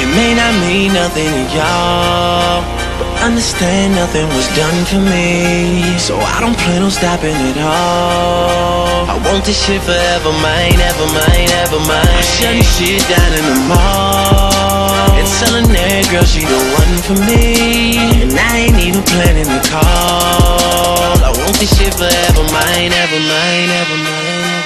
It may not mean nothing to y'all, but understand nothing was done for me, so I don't plan on stopping at all. I want this shit forever mine, ever mine, ever mine. I'm shutting shit down in the mall and telling that girl she the one for me, and I ain't even planning to call. I want this shit forever mine, ever mine, ever mine.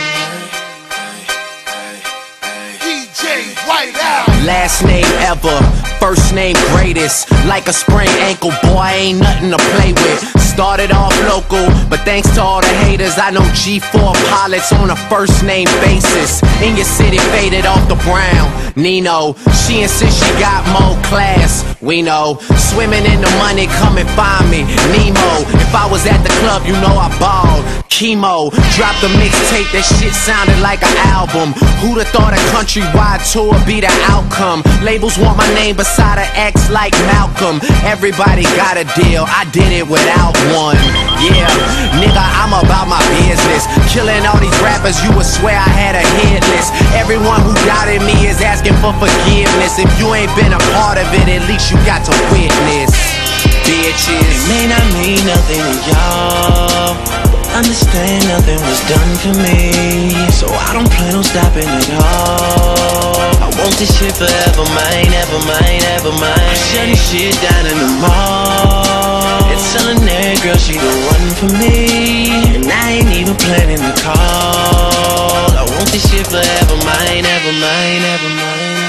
DJ White out. Last name ever, first name greatest. Like a sprained ankle, boy, ain't nothing to play with. Started off local, but thanks to all the haters, I know G4 pilots on a first name basis. In your city, faded off the brown. Nino, she insists she got more class. We know, swimming in the money, come and find me. Nemo, if I was at the club, you know I balled. Chemo, dropped a mixtape, that shit sounded like an album. Who'da thought a countrywide tour be the outcome? Labels want my name beside an X like Malcolm. Everybody got a deal, I did it without one. Yeah, nigga, I'm about my business. Killing all these rappers, you would swear I had a hit list. Everyone who doubted me is asking for forgiveness. If you ain't been a part of it, at least you got to witness. Bitches, it may not mean nothing to y'all, understand nothing was done for me, so I don't plan on stopping at all. I want this shit forever mine, ever mine, ever mine. I'm shutting shit down in the mall and telling that girl she the one for me, and I ain't even planning to call. I want this shit forever mine, ever mine, ever mine.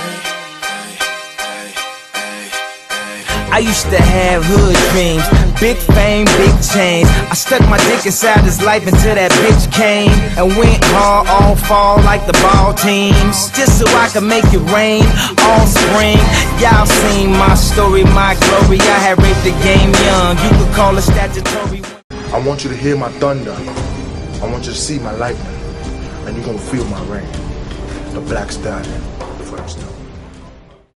I used to have hood dreams, big fame, big chains. I stuck my dick inside his life until that bitch came and went hard all fall like the ball teams, just so I could make it rain all spring. Y'all seen my story, my glory. I had raped the game young, you could call it statutory. I want you to hear my thunder. I want you to see my lightning, and you're gonna feel my rain. The Black Stallion, first time.